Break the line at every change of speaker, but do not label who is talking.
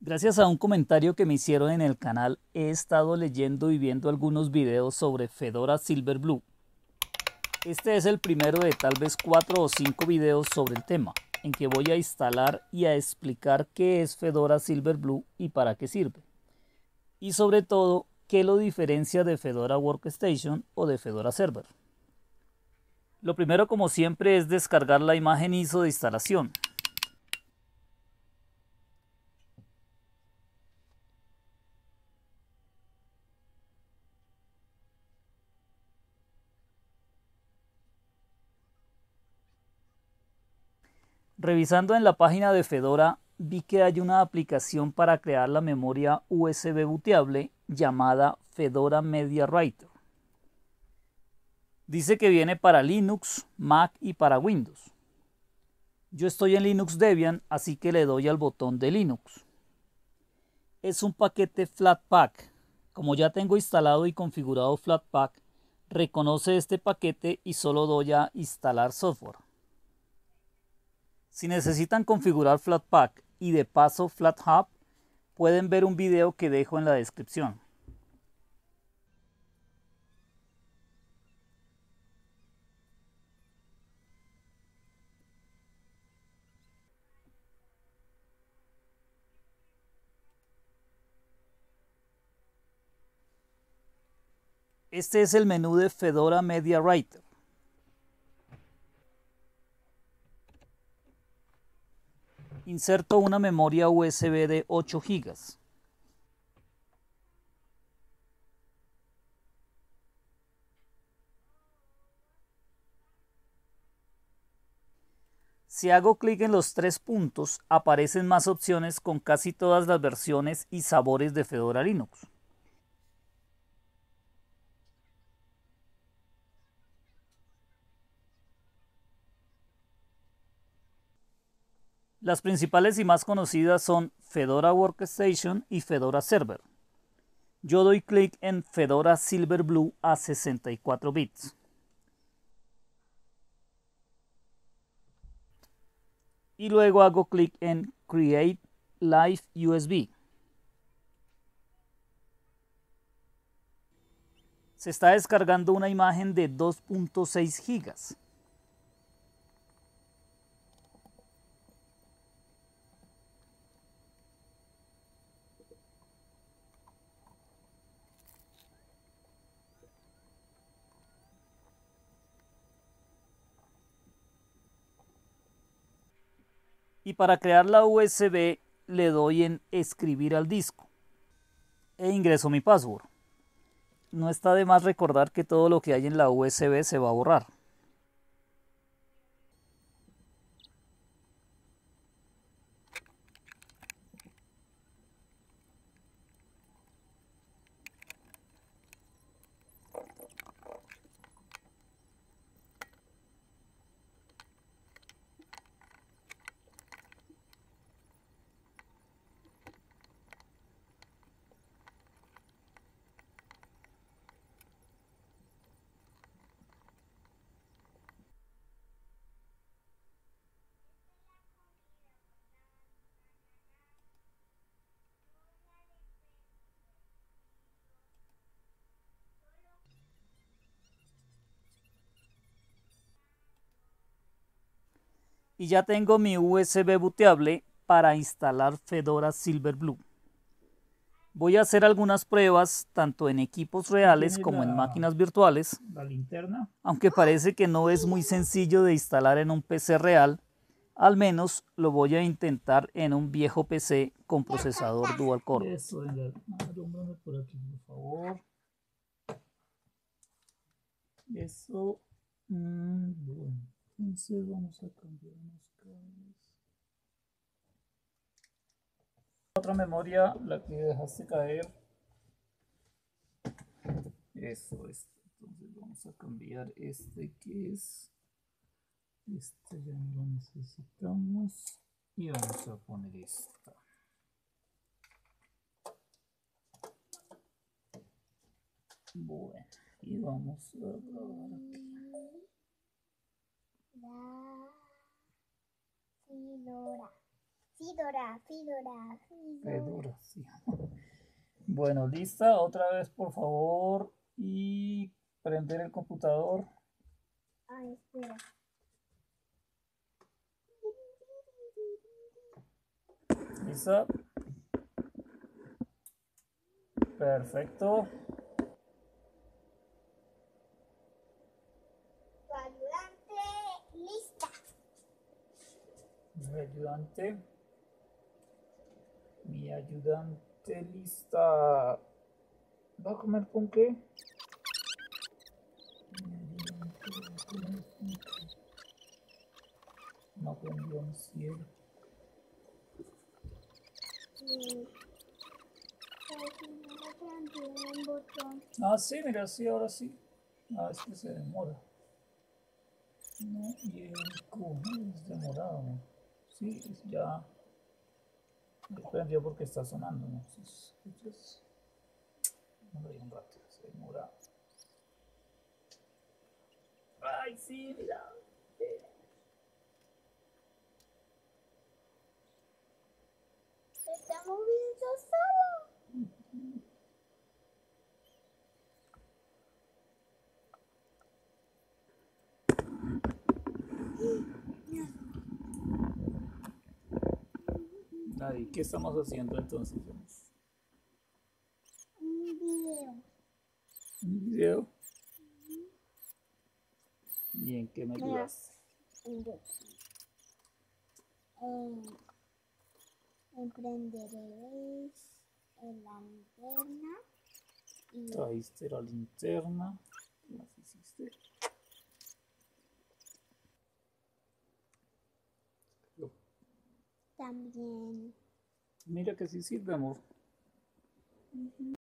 Gracias a un comentario que me hicieron en el canal, he estado leyendo y viendo algunos videos sobre Fedora Silverblue. Este es el primero de tal vez 4 o 5 videos sobre el tema, en que voy a instalar y a explicar qué es Fedora Silverblue y para qué sirve. Y sobre todo, qué lo diferencia de Fedora Workstation o de Fedora Server. Lo primero, como siempre, es descargar la imagen ISO de instalación. Revisando en la página de Fedora, vi que hay una aplicación para crear la memoria USB booteable llamada Fedora Media Writer. Dice que viene para Linux, Mac y para Windows. Yo estoy en Linux Debian, así que le doy al botón de Linux. Es un paquete Flatpak. Como ya tengo instalado y configurado Flatpak, reconoce este paquete y solo doy a instalar software. Si necesitan configurar Flatpak y de paso FlatHub, pueden ver un video que dejo en la descripción. Este es el menú de Fedora Media Writer. Inserto una memoria USB de 8 GB. Si hago clic en los 3 puntos, aparecen más opciones con casi todas las versiones y sabores de Fedora Linux. Las principales y más conocidas son Fedora Workstation y Fedora Server. Yo doy clic en Fedora Silverblue a 64 bits. Y luego hago clic en Create Live USB. Se está descargando una imagen de 2.6 GB. Y para crear la USB le doy en escribir al disco e ingreso mi password. No está de más recordar que todo lo que hay en la USB se va a borrar. Y ya tengo mi USB booteable para instalar Fedora Silverblue. Voy a hacer algunas pruebas tanto en equipos reales como en máquinas virtuales,
la linterna.
Aunque parece que no es muy sencillo de instalar en un PC real. Al menos lo voy a intentar en un viejo PC con procesador dual core.
Eso, venga, alúmbrame por aquí, por favor. Eso. Bueno, entonces vamos a cambiar unos cables. Otra memoria, la que dejaste caer. Eso es. Entonces vamos a cambiar este que es. Este ya no lo necesitamos. Y vamos a poner esta. Bueno, y vamos a grabar aquí.
Fedora.
Fedora, sí. Bueno, lista, otra vez por favor. Y prender el computador.
Ay, espera.
Lista. Perfecto.
Tu ayudante lista.
Mi ayudante lista. ¿Va a comer con qué? No prendió el cielo.
Un botón.
Ah, sí, mira, sí, ahora sí. Ah, es que se demora. No, y el Q es demorado. Sí, ya. Prendió porque está sonando, ¿no? Entonces, no hay un rato, se demora. Ay, sí, mira.
Se está moviendo solo.
Ay, ¿qué estamos haciendo entonces?
Un video.
¿Un video? ¿Y en qué me
Mira,
ayudas?
Emprenderéis en la linterna y
Trajiste la linterna. ¿Qué más hiciste?
también
Mira que sí sirve, amor.